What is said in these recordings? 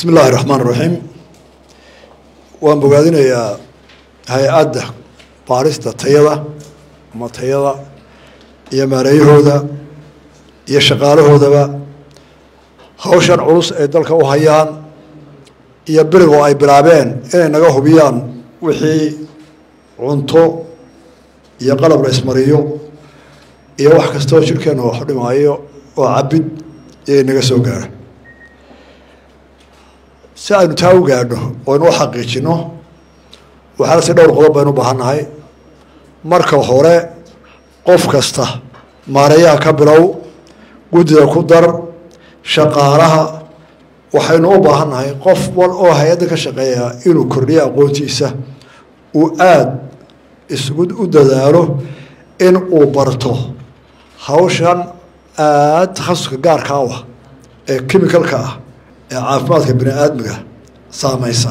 بسم الله الرحمن الرحيم وأن بقادين يا هيئات باريستا تيلا ما تيلا يا ماريه هذا يا شغاله هذا هوشان عروس دلك وهيان يا برغو أي بلعبين إن نجاه بيان وحي عنتو يا قلب رئيس مريو يا واحد كستوى شركة وحد معايو وعبد نجاسو جار سأل تاو جارنه وإنه حقيقينه وحنا سيدور قلوب بينه بهناي مركب هورة قف كسته ماريا كبروا جودة كدر شقارها وحين بهناي قف والأو هيدك شقيها إنه كرية قوتيسة وآد اسجود وداره إن أوبرته هوشان تخصص جار كاوه كيميكال كاه عافمادك بني آدمك ساميسا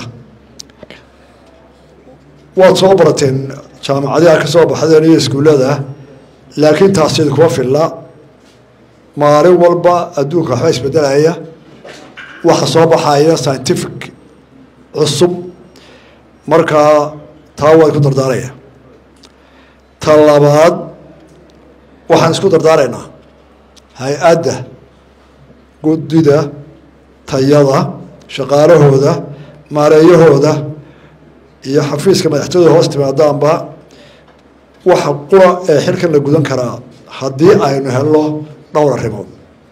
وصوبرتين جامعة كصوب حذرية سكولة لكن تحصيلك وفي الله ماري والبا أدوك حيث بدل هي وحصوب حاية ساينتفك عصب مركا تاوى كتر دارية طلبات وحنس كتر دارينا هاي أده قدده تيضا شقاره هذا ماريه هذا يحفيز كما يحتوي هوست من الدانبا وحقوا حركة لجودن كرا حدي عينه هلا دور الرمو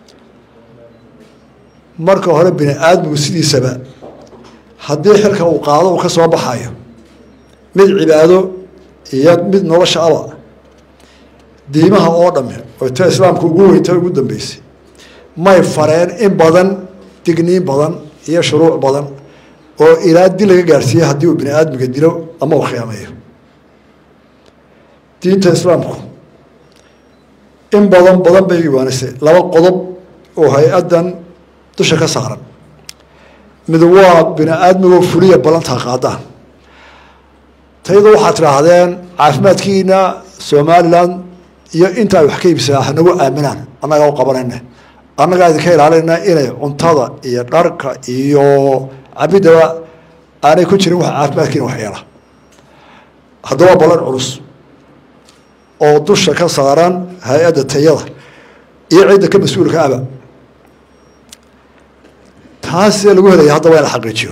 مركو هرب بين آدم وسيدي سبا حدي حركة وقاضي وكسر بحايا من عباده يد نورش الله ديمها آدم وتأسلام كوجو يتوجد بيسي ما يفرين إن بدن تقنين بدن هي شروع بدن وإلى دي جارسية هدي وبني آدم قديروا أما وخيامية دين تسلامكم إن بدن بيجي وانسى لو قضب وهي أدن تشك صارا مذوا بني آدم وفرية بلنتها قادان تيضو حتى هذين عفمات كينا سومالان يا أنت وحكي بساحة نو آمنان أنا جو قبرنا أنا قاعد كير علينا إلى عنتظر يدرك يو عبيدة أنا كنت نروح عافمات كينا وحياله هذا بلن عرس أو دوش كصاران هيئة التيار يعيد كمسؤول كأبا تحسي الوهلة يهضا وين حقيقيه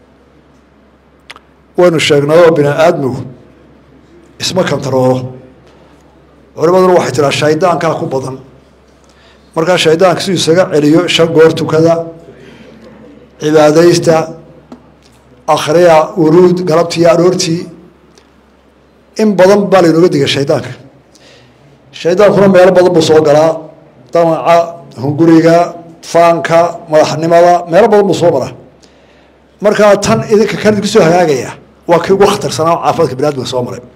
وين الشيخنا بنا آدمه اسمه كم تروه ولما نروح ترى الشيطان كان كوب بدن مركز الشيطان كسي سجع عليه شقورته كذا عباديستا آخرية ورود قربتي يا رورتي إن بدن بالي نقدك الشيطان كنا ما يربط بصوغرا طبعا هنقوليها فانكا مدحنمada meel badan soo mara marka tan idinka kan ku soo hagaagaya waa kii ugu khatarsanaa caafimaadka bini'aadamka soo maray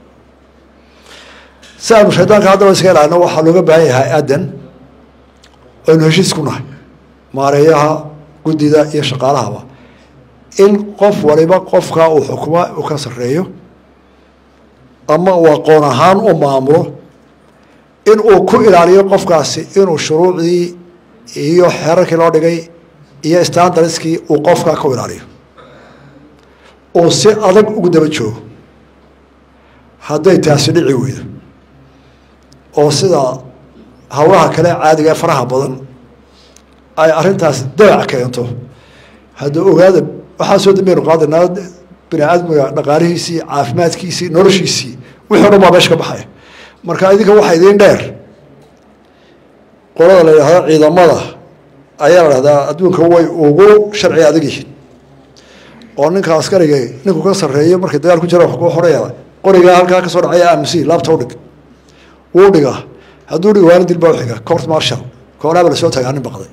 saan shaydaanka hadda iska ilaahna waxa looga baahan yahay aadan oo heshiis ku nahay maareeyaha gudida iyo shaqaalaha in qof waliba qofka uu xukumo uu ka sareeyo ama uu aqoon ahaan u maamulo in uu ku ilaaliyo qofkaasi inuu shuruucdii iyo xeerarkii loo dhigay iyo standardskii uu qofka ka ilaaliyo oo si adag ugu daba joogo hadday taasi dhici weydo oo sida hawlaha kale caadiga faraha badan ay arrintaas dayac keento hadda ogaada waxaa soo dambeeyay qaadanaa bini'aadmiga dhaqaalihiisii caafimaadkiisii noloshiisii wixii oo dhan baa meesha ka baxaya marka idinka waxa idin dheer qolada la yiraahdo ciidamada ayaa la yiraahdaa adduunka way ugu sharci adag yihiin oo ninka askariga ninku ka sareeyo markii dagaal ku jiro wax ku xoreeyaa qoriga halka ka soo dhacay AMC laabta u dhig wuu dhigaa hadduu dhigo waan dilbaa xiga court martial koonaba la soo tagay nin baqday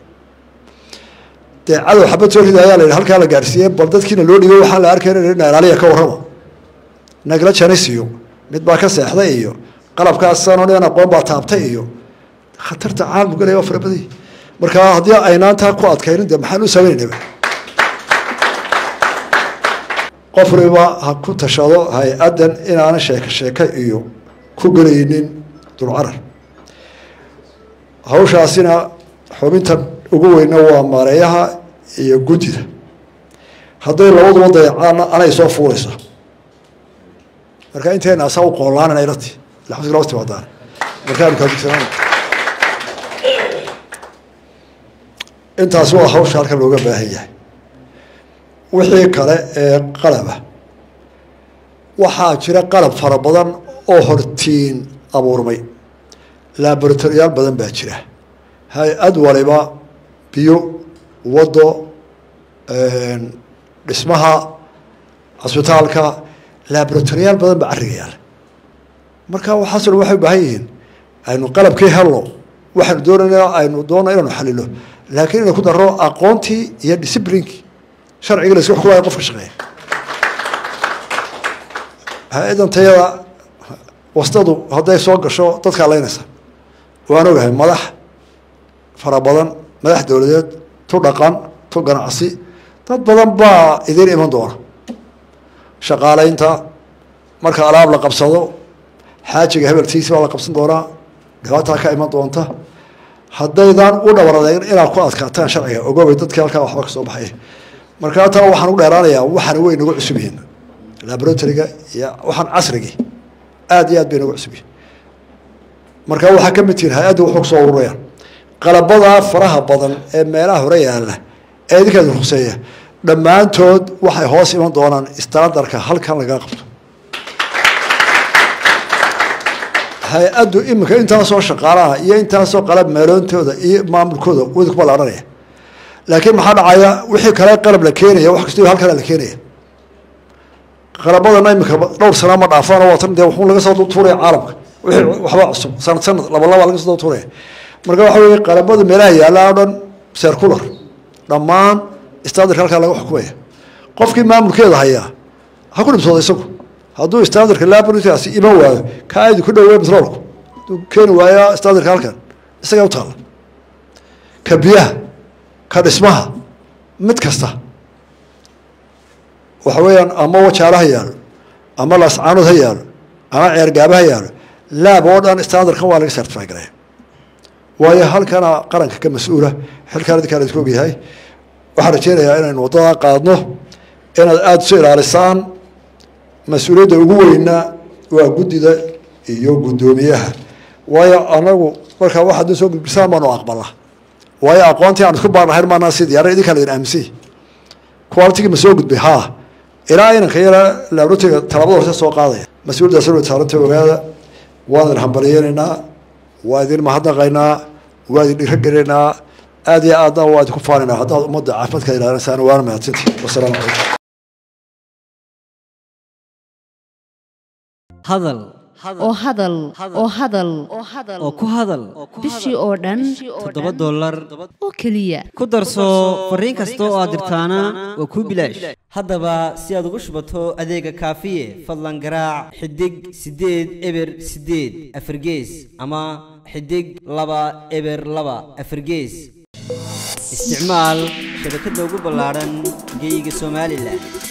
cadow xabad soo ridaaya la halka la gaarsiiyay bal dadkiina loo dhigo waxa la arkay in ilaaliya ka warramo nagala janaysiyo mid baa ka seexday iyo qalabkaas sanoonayna aqoon baa taabtay iyo khatarta caalamka galay waa farabadi marka hadii aynaan taa ku adkaynin maxaan u sameeynaa qof riba ha ku tashado hay-adan inaana sheeko iyo ku galaynin dulcarar hawshaasina xubinta ugu weyna waa maareeyaha iyo gudida hadday labaduba dayacaana anay soo fuulaysa marka intayna asaa u qoolaanana ilati laxmad loo timaadaan markaanu kaadigsanaana intaas waa hawsha halkan looga baahan yahay wixii kale ee qalaba waxaa jira qalab fara badan oo hortiin abuurmay laboratoriyaal badan baa jira hay-ad waliba biyo wado dhismaha cisbitaalka laboratoriyaal badan baa carriga yaala marka waxaasoo dhan waxay u baahan yihiin aynu qalabkii helno waxaanu doonayna aynu doona inaanu xalilo laakiin inay ku daro aqoontii iyo disciplinkii sharciga la iska xukumaayo qofka shaqeeya hay-adan tayada wastadu hadday soo gasho dadkaa laynaysa waan ogahay madax fara badan madax dowladeed tu dhaqan tu ganacsi dad badan baa idiin iman doona shaqaalaynta marka alaab la qabsado xaajiga hebeltiisi baa la qabsan doonaa dhibaataa ka iman doonta haddaydan u dhabaradayn inaad ku adkaataan sharciga ogoobay dadkii halkaa waxba ka soo baxay marka taa waxaan u dheeraanayaa waxaana way nagu cusub yihiin laboratoriga iyo waxaan casrigii aad iyo aad bay nagu cusub yihiin marka waxaa ka mid tihiin hay-adda wuxuu kusoo ururayaan qalabadaa faraha badan ee meelaha hore yaalla ee idinkaadi ruqseeya dhammaantood waxay hoos iman doonaan standarka halkan lagaa qabto hay-addu iminka intaasoo shaqaalaha iyo intaasoo qalab meeloontooda iyo maamulkooda wadi kuma la odhanaya laakiin maxaa dhacaya wixii kale qalab la keenaya wax kastoo halkana la keenaya qalabadana iminka dhowr sana ma dhaafaan oo watan dee wuxuu laga soo tuuraya caalamka wixii waxba cusub sanad laba laga soo tuuraya marka waxa weeye qalabada meelaha yaalla oo dhan circular dhammaan standardka halkaa laga xukumaya qofkii maamulkeeda hayaa ha ku dhibsooda isagu hadduu standardka laboratorygaasi iman waayo ka aydu ku dhaweey petroolku hadduu keeni waayo standardka halkan isagaa u taalla ka biyaha ka dhismaha mid kasta waxa weeyaan ama wajaalo ha yaalo ama lascaanood ha yaalo ama ceergaaba ha yaalo laab oo dhan standardkan waa laga certify garaya waayo halkana qaranka ka mas-uula xilkaan idinkaan idinku ogyahay waxaan rajeynayaa inaynu waddadaa qaadno inaad aada isu ilaalisaan mas-uuliyadda ugu weynaa waa guddida iyo guddoomiyaha waayo anagu markaa waxaad soo gudbisaan baanu aqbalna waayo aqoontii aan isku baanahayn maanaa si diyaara idinkaa laydin aaminsan qualitygii ma soo gudbay haa ilaa inanka yara laboratoryga talaabada horse soo qaadaya mas-uuliyaddaas wa saaranta ogaada waan idin hambaliyeynaynaa waa idin mahadnaqaynaa waa idin dhiiragelaynaa aad iyo aadna waa idinku faanaynaa haddaad ummadda caafimaadka ilaalinaysaan waana mahadsanti wasalaamu calaykum hadal oo hadal oo hadal oo ku hadal bishii oo dhan $7 oo keliya ku darso fariin kasta oo aad dirtaana waa kuu bilaash haddaba si aad ugu shubato adeega kaafiye fadlan garaac xidig 8 eber 8 afargees ama xidig 2 eber 2 afargees isticmaal shabakadda ugu ballaaran geyga Soomaaliland